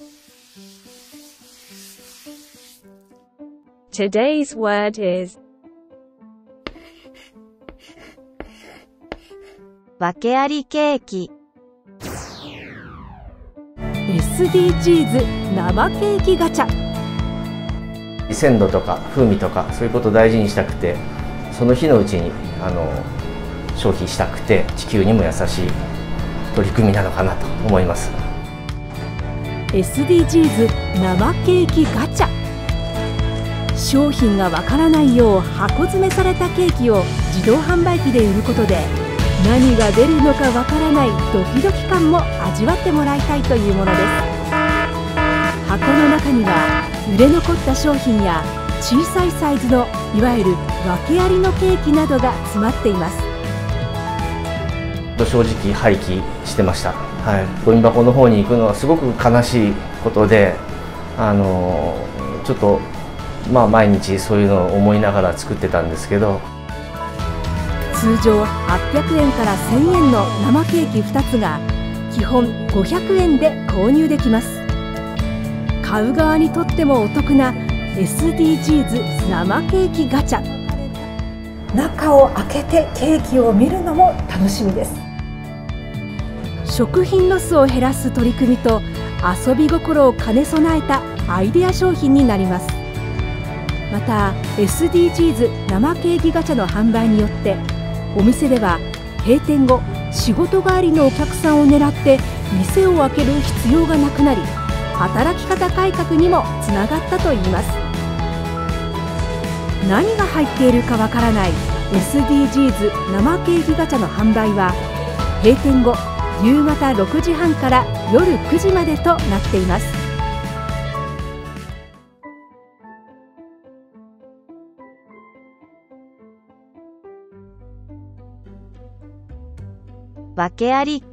Today's word is 訳ありケーキ。 SDGs 生ケーキガチャ。 鮮度とか風味とかそういうことを大事にしたくて、その日のうちに消費したくて、地球にも優しい取り組みなのかなと思います。 SDGs 生ケーキガチャ。商品がわからないよう箱詰めされたケーキを自動販売機で売ることで、何が出るのかわからないドキドキ感も味わってもらいたいというものです。箱の中には売れ残った商品や小さいサイズのいわゆる訳ありのケーキなどが詰まっています。 正直廃棄してました。ゴミ箱の方に行くのはすごく悲しいことで、ちょっと毎日そういうのを思いながら作ってたんですけど、 通常800円から1000円の生ケーキ2つが基本500円で購入できます。買う側にとってもお得な SDGs 生ケーキガチャ。 中を開けてケーキを見るのも楽しみです。 食品ロスを減らす取り組みと遊び心を兼ね備えたアイデア商品になります。また SDGs 生ケーキガチャの販売によって、お店では閉店後仕事帰りのお客さんを狙って店を開ける必要がなくなり、働き方改革にもつながったといいます。何が入っているかわからない SDGs 生ケーキガチャの販売は閉店後夕方6時半から夜9時までとなっています。 訳あり